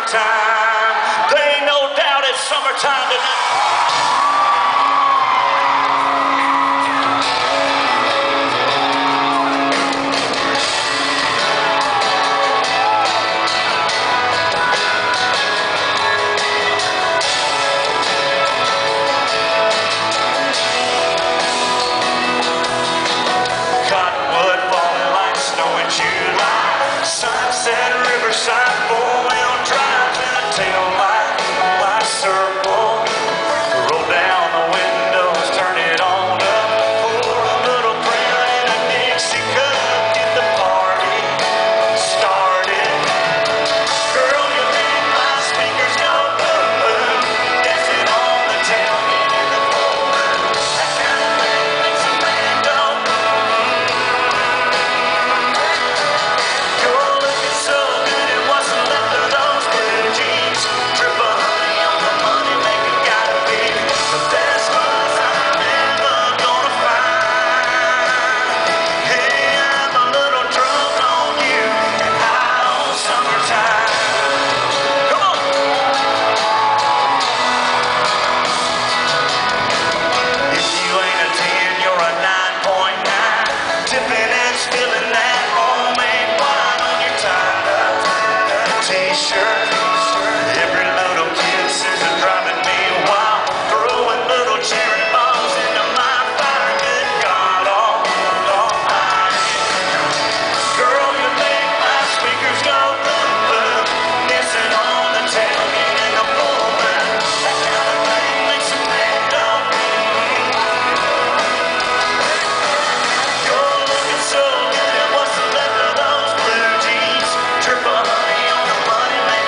summertime. There ain't no doubt it's summertime tonight. Sunset, Riverside, four-wheel drive, and a tail light, white circle. Roll down the windows, turn it on up. Pour a little brown in a Dixie cup. Get the party started. Girl, you make my speakers go boom, boom. Dancing on the tailgate in the full moon. That kind of thing makes a man go boom. Every little kiss is driving me wild, throwing little cherry bombs into my fire. Good God Almighty, girl, you make my speakers go boom boom, dancing on the tailgate in the full moon. That kind of thing makes a man go boom. You're looking so good, and what's left of those blue jeans? Triple honey on the money, man.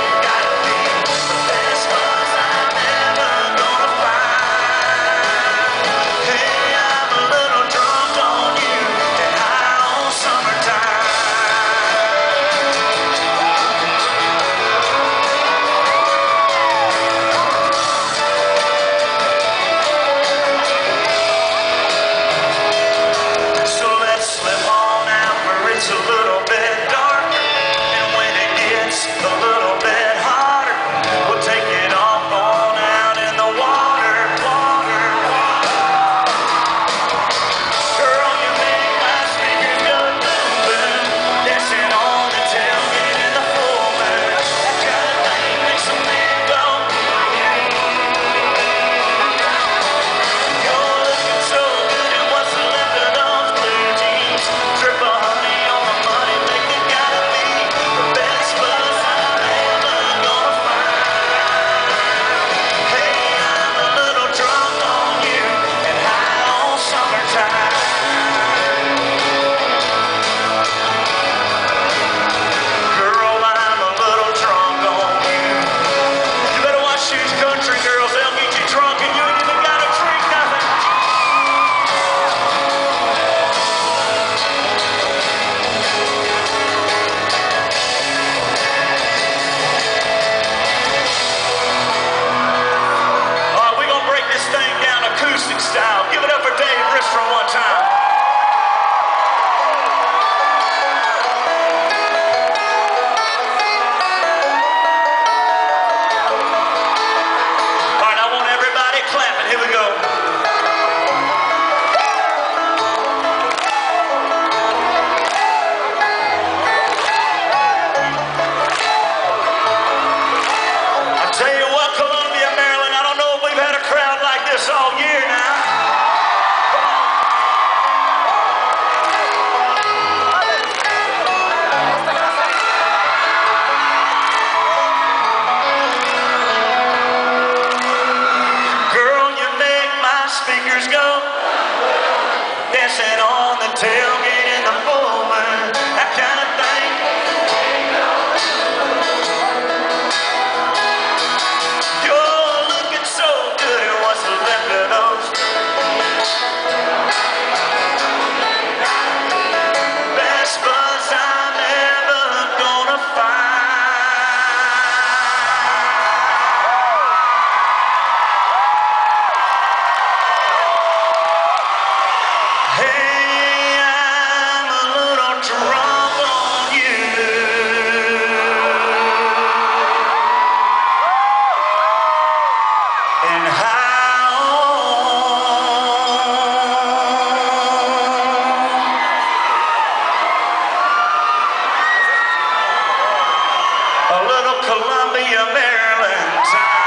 Style. Give it up for Dave Bristol one time. All right, I want everybody clapping. Here we go. I tell you what, Columbia, Maryland, I don't know if we've had a crowd like this all year now. Speakers go dancing on the tailgate in the full moon, that kind of thing. You're looking so good, and what's left of those best buds I'm ever gonna find. Hey, little Columbia, Maryland town.